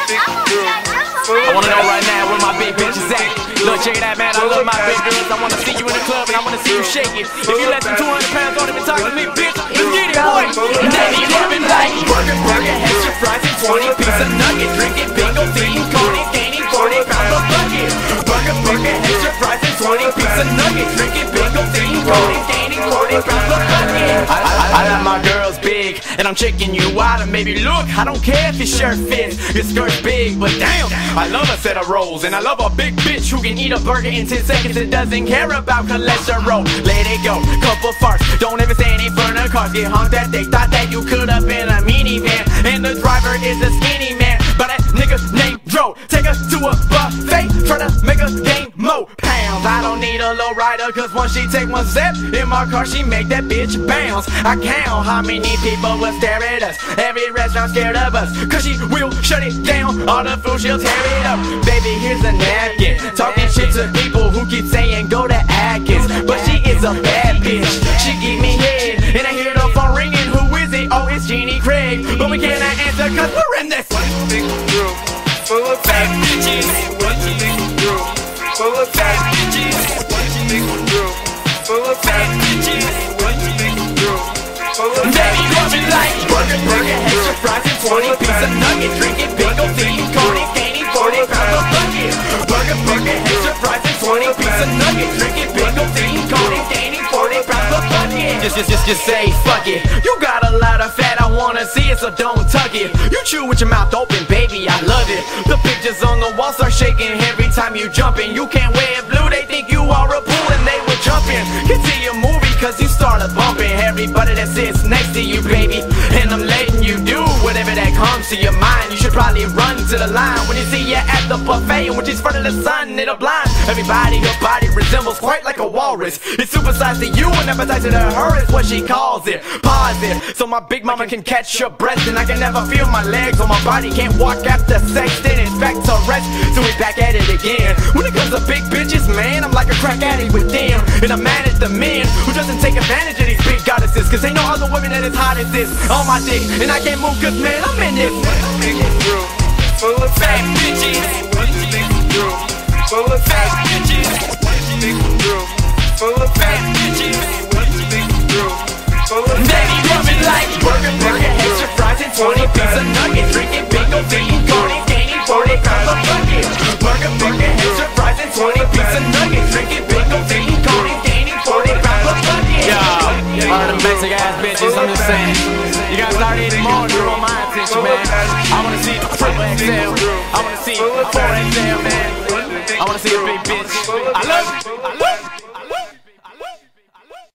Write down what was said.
I wanna know right now where my big bitch is at. Look, check it out, man. I love my big girls. I wanna see you in the club and I wanna see you shake it. If you less than 200 pounds, don't even talk to me, bitch. Let's get it, boy. Daddy loving like burger, extra fries and 20 piece of nuggets. Drinking bingo, eating corny, gaining 40 pounds of bucket. Burger, extra fries and 20 piece of nuggets. Drinking bingo, eating corny, gaining 40 pounds of bucket. I love my girls big, and I'm checking you out. And maybe look, I don't care if your shirt fits, your skirt's big, but damn, I love a set of rolls, and I love a big bitch who can eat a burger in 10 seconds and doesn't care about cholesterol. Let it go, couple farts, don't ever stand in front of cars. Get honked that they thought that you could have been a minivan, and the driver is a skinny man, but that nigga named J.R.O. Take us to a buffet, tryna make us gain more pounds. I don't need a low rider, cause once she take one step in my car, she make that bitch bounce. I count how many people will stare at us. Every restaurant scared of us, cause she will shut it down. All the food, she'll tear it up. Baby, here's a napkin. Talking shit to people who keep saying go to Atkins, but she is a bad bitch. She give me head, and I hear the phone ringing. Who is it? Oh, it's Jeannie Craig. But we cannot answer cause we're in this big room full of fat bitches. Full of fat bitches. Big room full of fat bitches. Daddy loving like burger, extra fries and 20 piece of nuggets. Drinking bingo, eating corny, gaining 40 pounds of bucket. Burger, extra fries and 20 piece of nuggets. Drinking bingo, eating corny, gaining 40 pounds of bucket. Just say fuck it. You got a lot of fat, I wanna see it, so don't tuck it. You chew with your mouth open, baby, I love it. The pictures on the wall start shaking every time you jumpin'. You can't wear blue, they think you are a pool and they will jump in. Get to your movie cause you started bumping everybody that sits next to you, baby. And I'm letting you do whatever that comes to your mind. You should probably run to the line when you see you at the buffet, and when she's front of the sun, it'll blind everybody. Your body resembles quite like a walrus. It's supersized to you and appetizing to her is what she calls it. Pause it so my big mama can catch your breath, and I can never feel my legs or my body can't walk after sex. Then it's back to rest, so we back at it again. When it comes to big bitches, man, I'm like a crack addict with them, and I'm mad at the men who doesn't take advantage of these big goddesses, cause ain't no other women that as hot as this on my dick, and I can't move cause man, I'm in this big room full of fat bitches. Big room full of fat bitches. Big room full of fat bitches. Big room full of Daddy loving like burger, extra fries and 20 piece of nuggets. Drinking bingo, eating corny, gaining 40 pounds of bucket. Burger, extra fries and 20 piece of nuggets. Drinking bingo, eating corny, gaining 40 pounds of bucket. Yo, all them basic ass bitches, I'm just saying, you gotta start eating more and draw my attention, man. I wanna see triple XL, I wanna see 4XL, man. I wanna see a big bitch. I love you.